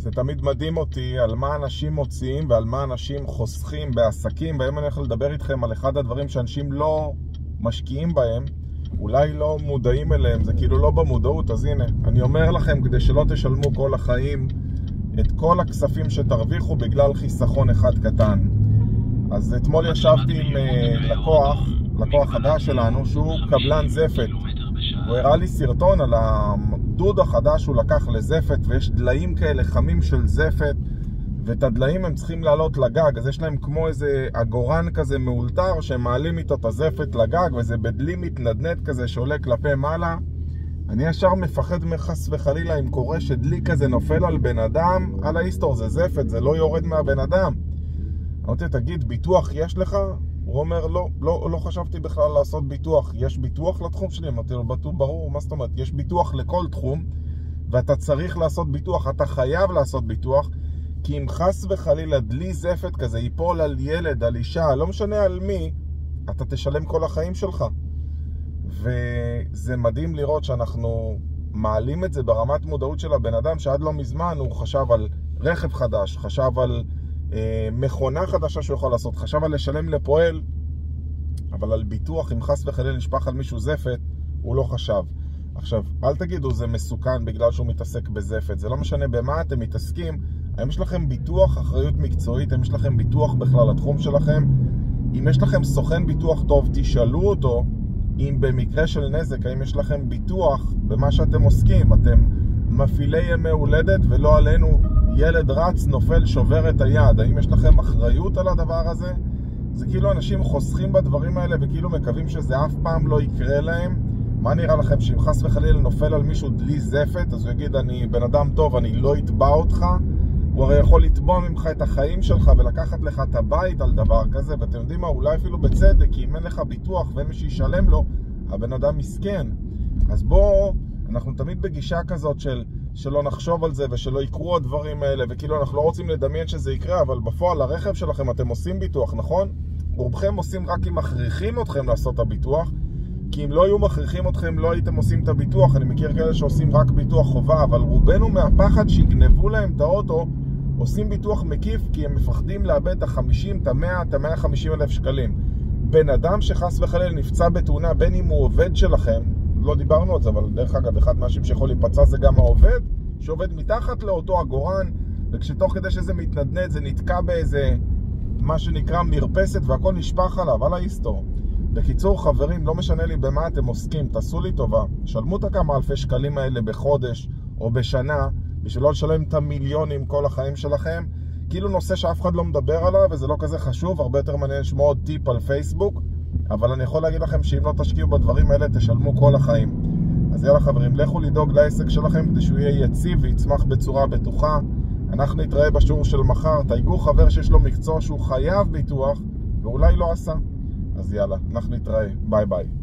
זה תמיד מדהים אותי על מה אנשים מוציאים ועל מה אנשים חוסכים בעסקים, והיום אני הולך לדבר איתכם על אחד הדברים שאנשים לא משקיעים בהם, אולי לא מודעים אליהם, זה כאילו לא במודעות. אז הנה, אני אומר לכם, כדי שלא תשלמו כל החיים את כל הכספים שתרוויחו בגלל חיסכון אחד קטן. אז אתמול ישבתי עם לקוח חדש שלנו שהוא קבלן זפת. הוא הראה לי סרטון על הדוד החדש שהוא לקח לזפת, ויש דליים כאלה חמים של זפת, ואת הדליים הם צריכים לעלות לגג, אז יש להם כמו איזה אגורן כזה מאולתר שמעלים איתו את הזפת לגג, וזה בדלי מתנדנד כזה שעולה כלפי מעלה. אני ישר מפחד מחס וחלילה אם קורה שדלי כזה נופל על בן אדם, על ההיסטור, זה זפת, זה לא יורד מהבן אדם. אמרתי, תגיד, ביטוח יש לך? הוא אומר, לא חשבתי בכלל לעשות ביטוח. יש ביטוח לתחום שלי? אמרתי לו, ברור, מה זאת אומרת? יש ביטוח לכל תחום, ואתה צריך לעשות ביטוח, אתה חייב לעשות ביטוח, כי אם חס וחלילה דלי זפת כזה ייפול על ילד, על אישה, לא משנה על מי, אתה תשלם כל החיים שלך. וזה מדהים לראות שאנחנו מעלים את זה ברמת מודעות של הבן אדם, שעד לא מזמן הוא חשב על רכב חדש, חשב על מכונה חדשה שהוא יכול לעשות, חשב על לשלם לפועל, אבל על ביטוח, אם חס וחלילה נשפך על מישהו זפת, הוא לא חשב. עכשיו, אל תגידו זה מסוכן בגלל שהוא מתעסק בזפת, זה לא משנה במה אתם מתעסקים. האם יש לכם ביטוח, אחריות מקצועית? האם יש לכם ביטוח בכלל לתחום שלכם? אם יש לכם סוכן ביטוח טוב, תשאלו אותו אם במקרה של נזק, האם יש לכם ביטוח במה שאתם עוסקים. אתם מפעילי ימי הולדת, ולא עלינו ילד רץ, נופל, שובר את היד. האם יש לכם אחריות על הדבר הזה? זה כאילו אנשים חוסכים בדברים האלה וכאילו מקווים שזה אף פעם לא יקרה להם. מה נראה לכם שאם חס וחלילה נופל על מישהו דלי זפת, אז הוא יגיד, אני בן אדם טוב, אני לא אתבע אותך? הוא הרי יכול לתבוע ממך את החיים שלך ולקחת לך את הבית על דבר כזה, ואתם יודעים מה, אולי אפילו בצדק, כי אם אין לך ביטוח ואין מי שישלם לו, הבן אדם מסכן. אז בואו, אנחנו תמיד בגישה כזאת שלא נחשוב על זה ושלא יקרו הדברים האלה, וכאילו אנחנו לא רוצים לדמיין שזה יקרה, אבל בפועל הרכב שלכם אתם עושים ביטוח, נכון? רובכם עושים רק אם מכריחים אתכם לעשות את הביטוח, כי אם לא היו מכריחים אתכם לא הייתם עושים את הביטוח. אני מכיר כאלה שעושים רק ביטוח חובה, אבל רובנו מהפחד שיגנבו להם את האוטו עושים ביטוח מקיף, כי הם מפחדים לאבד את ה-50, את ה-100, את ה-150 אלף שקלים. בן אדם שחס וחלילה נפצע בתאונה, בין אם הוא עובד שלכם, לא דיברנו על זה, אבל דרך אגב, אחד מהאנשים שיכול להיפצע זה גם העובד, שעובד מתחת לאותו הגורן, וכשתוך כדי שזה מתנדנד, זה נתקע באיזה, מה שנקרא מרפסת, והכל נשפך עליו, על ההיסטור. בקיצור, חברים, לא משנה לי במה אתם עוסקים, תעשו לי טובה, שלמו את כמה אלפי שקלים האלה בחודש או בשנה, בשביל לא לשלם את המיליונים כל החיים שלכם. כאילו נושא שאף אחד לא מדבר עליו, וזה לא כזה חשוב, הרבה יותר מעניין לשמוע עוד טיפ על פייסבוק, אבל אני יכול להגיד לכם שאם לא תשקיעו בדברים האלה, תשלמו כל החיים. אז יאללה חברים, לכו לדאוג לעסק שלכם כדי שהוא יהיה יציב ויצמח בצורה בטוחה. אנחנו נתראה בשיעור של מחר. תייגו חבר שיש לו מקצוע שהוא חייב ביטוח ואולי לא עשה. אז יאללה, אנחנו נתראה. ביי ביי.